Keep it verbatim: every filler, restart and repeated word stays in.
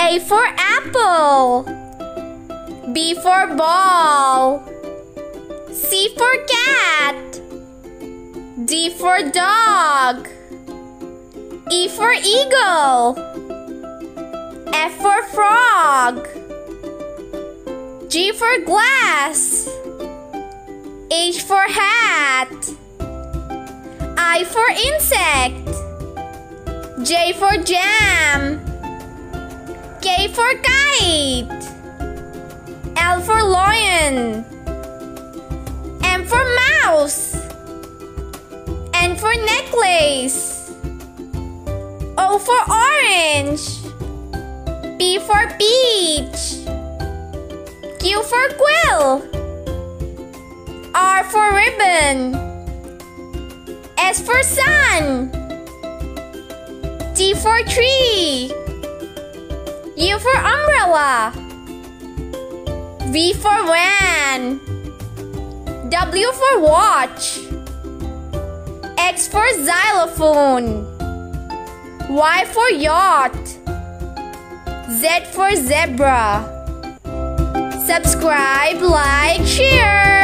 A for apple. B for ball. C for cat. D for dog. E for eagle. F for frog. G for glass. H for hat. I for insect. J for jam. K for kite. L for lion. M for mouse. N for necklace. O for orange. P for peach. Q for quill. R for ribbon. S for sun. T for tree. U for umbrella. V for van. W for watch. X for xylophone. Y for yacht. Z for zebra. Subscribe, like, share.